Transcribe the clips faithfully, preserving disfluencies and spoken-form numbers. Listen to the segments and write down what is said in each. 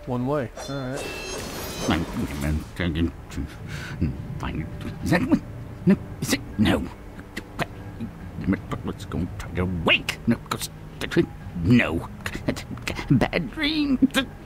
one way. Alright. Is that one? No, is it? No. Let's go and try to wake. No, because no. Bad dream.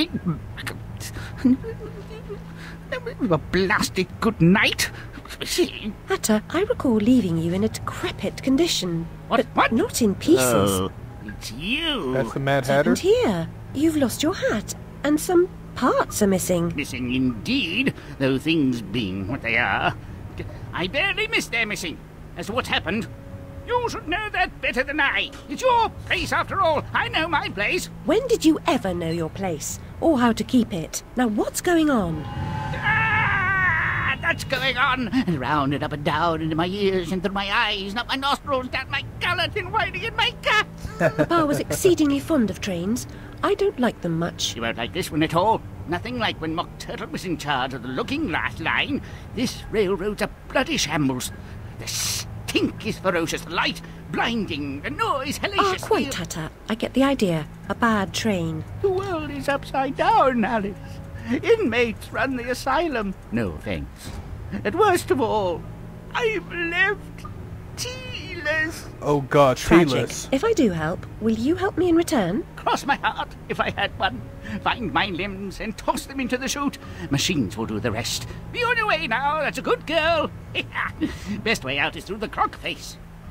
A blasted good night. Hatter, I recall leaving you in a decrepit condition. What? But What? not in pieces. Oh, it's you. That's the Mad What's Hatter? happened here? You've lost your hat, and some parts are missing. Missing indeed, though things being what they are. I barely missed their missing. As to what's happened, you should know that better than I. It's your place after all. I know my place. When did you ever know your place, or how to keep it? Now what's going on? Ah, that's going on. And round and up and down into my ears and through my eyes, up my nostrils, down my gullet, and winding in my gut. Papa was exceedingly fond of trains. I don't like them much. You won't like this one at all. Nothing like when Mock Turtle was in charge of the Looking Glass line. This railroad's a bloody shambles. The stink is ferocious, the light blinding, the noise Ah, hellacious. quite, the- Hatter. I get the idea. A bad train. The world is upside down, Alice. Inmates run the asylum. No offence. And worst of all, I'm left tealess. Oh god, Tragic. T-less. If I do help, will you help me in return? Cross my heart, if I had one. Find my limbs and toss them into the chute. Machines will do the rest. Be on your way now, that's a good girl. Best way out is through the clock face.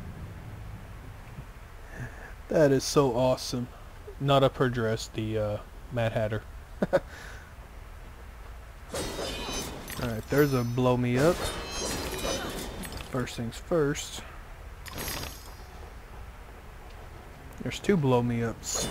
That is so awesome. Not up her dress, the uh, Mad Hatter. Alright, there's a blow me up. First things first. There's two blow me ups.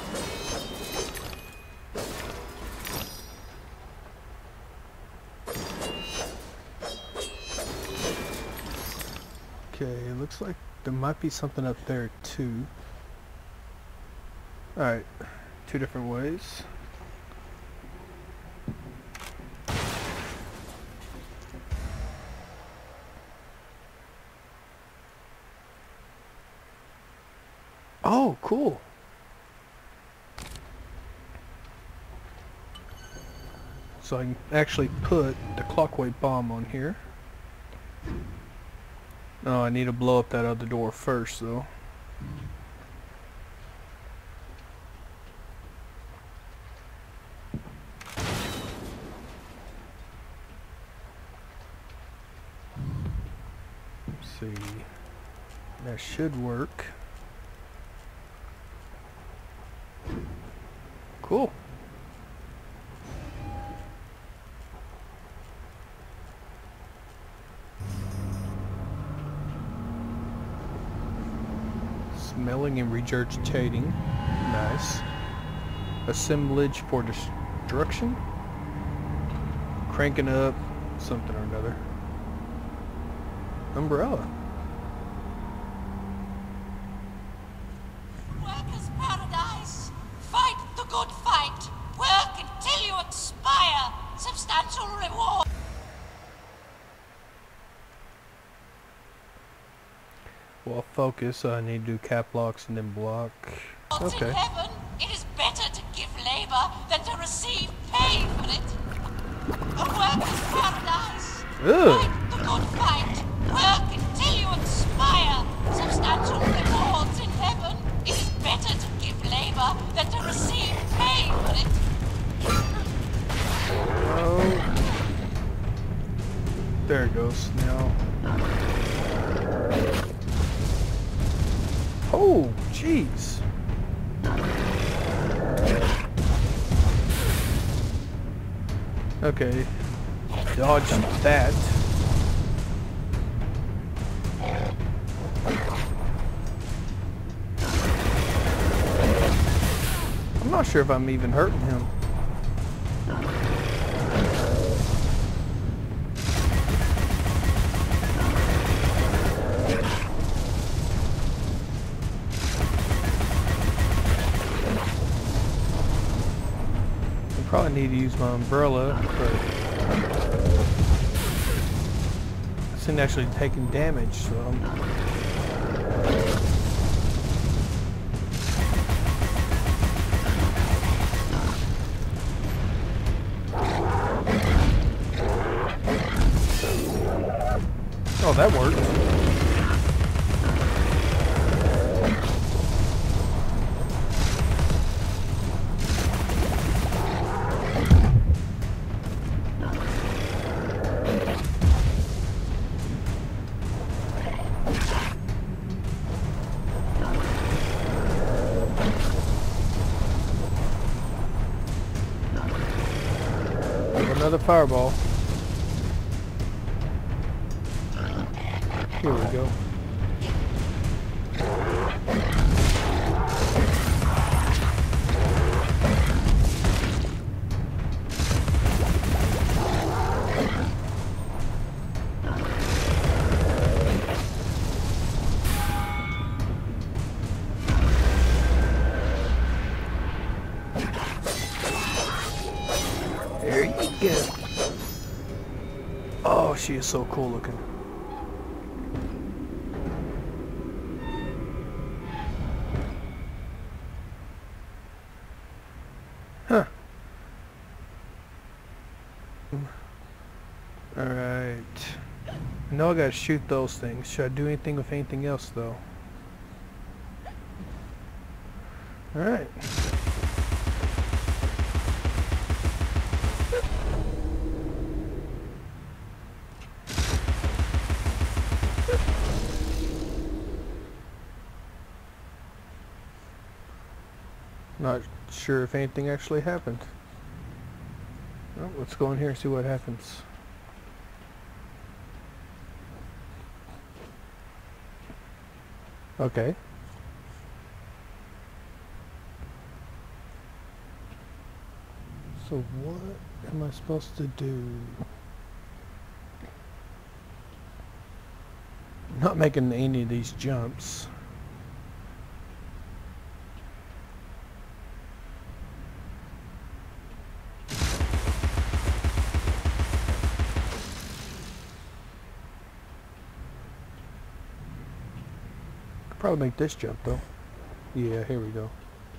Okay, it looks like there might be something up there too. Alright, two different ways. Oh, cool. So I can actually put the clockweight bomb on here. Oh, I need to blow up that other door first, though. Let's see. That should work. Cool. Smelling and regurgitating. Nice. Assemblage for destruction. Cranking up something or another. Umbrella. Workers' paradise. Fight the good fight. Work until you expire. Substantial reward. Well, focus. I need to do cap locks and then block. Okay. In heaven, it is better to give labor than to receive pay for it. A workers' paradise. Ugh. Fight the good fight. Work until you expire. Substantial rewards in heaven. It is better to give labor than to receive pay for it. Oh. There it goes. Now. Oh, jeez. Okay. Dodge that. I'm not sure if I'm even hurting him. Probably need to use my umbrella, but this ain't actually taking damage, so I'm that worked. Another fireball. Here we go. There you go. Oh, she is so cool looking. Huh. Alright. I know I gotta shoot those things. Should I do anything with anything else though? Alright. Not sure if anything actually happened. Well, let's go in here and see what happens. Okay. So what am I supposed to do? Not making any of these jumps. Probably make this jump though. Yeah, here we go.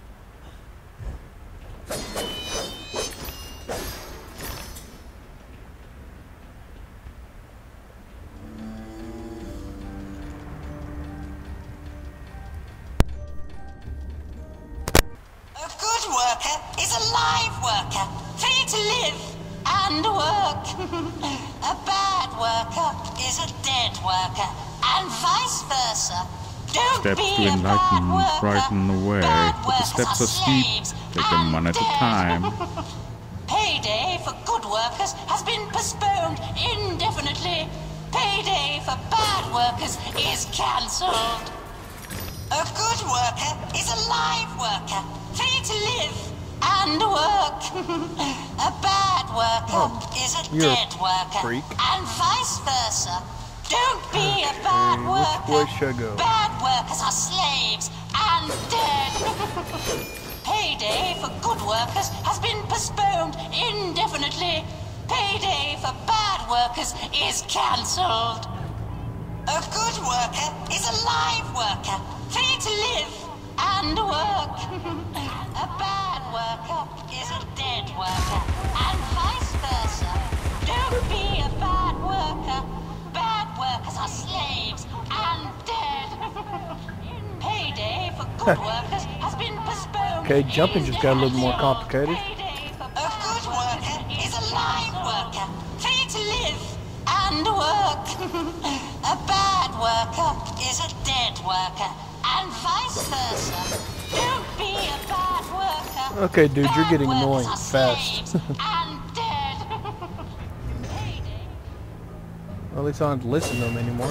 A good worker is a live worker, free to live and work. A bad worker is a dead worker, and vice versa. Don't Steps be to a enlighten bad and worker. brighten the way, Bad but the workers steps are steep. slaves Take them and one at a dead. time. Payday for good workers has been postponed indefinitely. Payday for bad workers is cancelled. A good worker is a live worker, free to live and work. A bad worker Oh, is a you're a dead worker, freak. and vice versa. Don't be a bad Okay, worker. which way should I go? Bad workers are slaves and dead. Payday for good workers has been postponed indefinitely. Payday for bad workers is cancelled. A good worker is a live worker, free to live and work. A bad worker is a dead worker, and vice versa. Don't be a bad worker. Bad workers are slaves and dead. Payday for good workers has been postponed. Okay, jumping just got a little more complicated. Payday for a good worker is a live worker, free to live and work. A bad worker is a dead worker, and vice versa. Don't be a bad worker. Okay, dude, you're Bad getting workers annoying are fast. slaves and dead. Payday. Well, at least I don't have to listen to them anymore.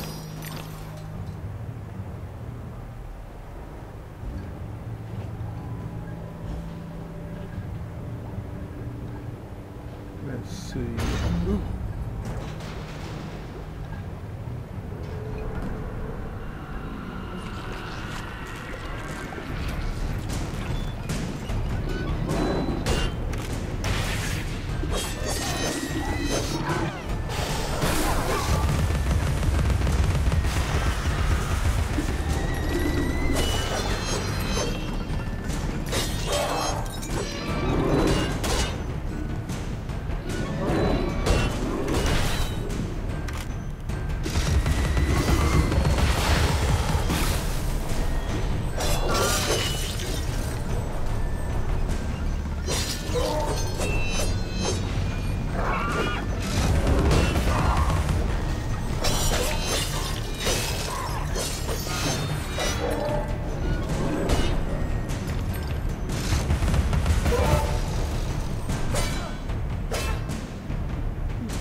Let's see. Ooh.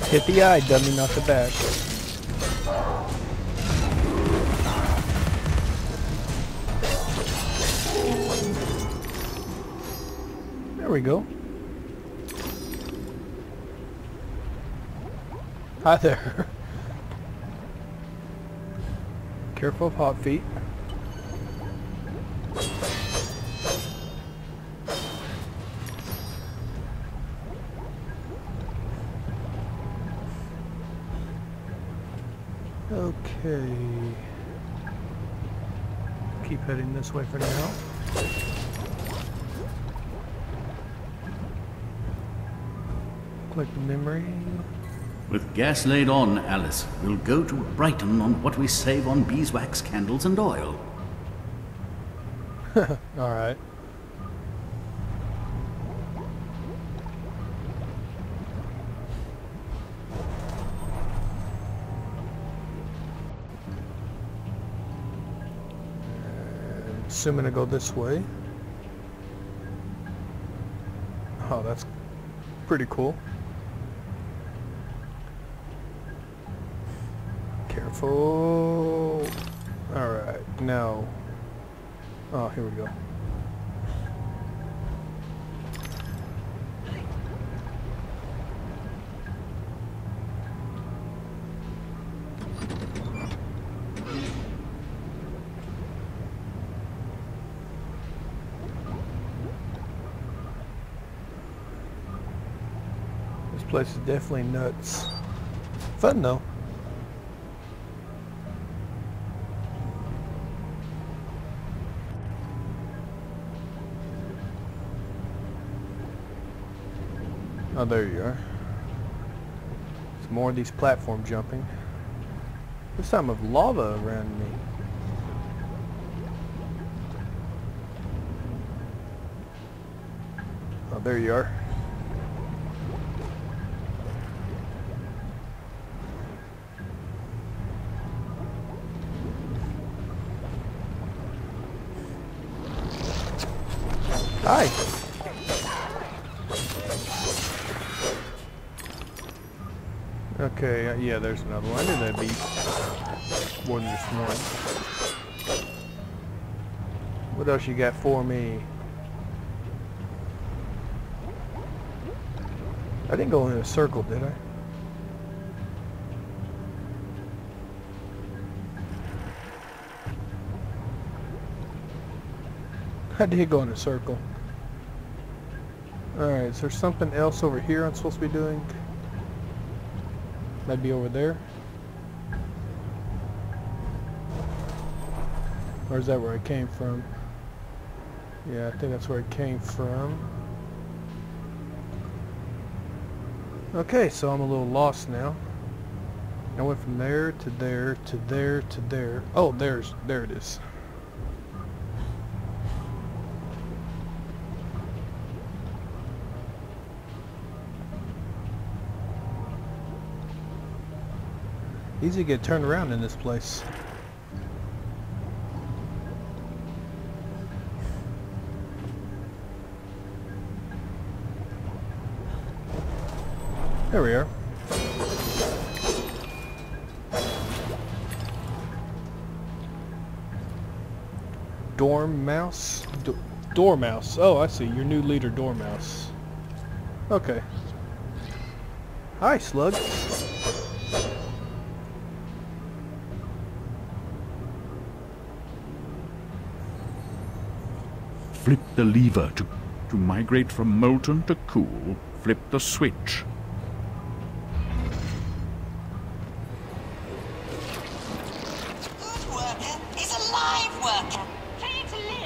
Hit the eye, dummy, not the back. There we go. Hi there. Careful of hot feet. Okay. Keep heading this way for now. Click memory. With gas laid on, Alice, we'll go to Brighton on what we save on beeswax, candles, and oil. Alright. Assuming I go this way. Oh, that's pretty cool. Careful. Alright, now. Oh, here we go. This place is definitely nuts. Fun though. Oh, there you are. There's more of these platform jumping. This time with lava around me. Oh, there you are. Hi. Okay, uh, yeah, there's another one. I knew that'd be more than just one. What else you got for me? I didn't go in a circle, did I? I did go in a circle. Alright, is there something else over here I'm supposed to be doing? Maybe over there? Or is that where I came from? Yeah, I think that's where it came from. Okay, so I'm a little lost now. I went from there to there to there to there. Oh, there's there it is. Easy to get turned around in this place. There we are. Dormouse? D Dormouse. Oh, I see. Your new leader, Dormouse. Okay. Hi, Slug. Flip the lever to, to migrate from molten to cool. Flip the switch.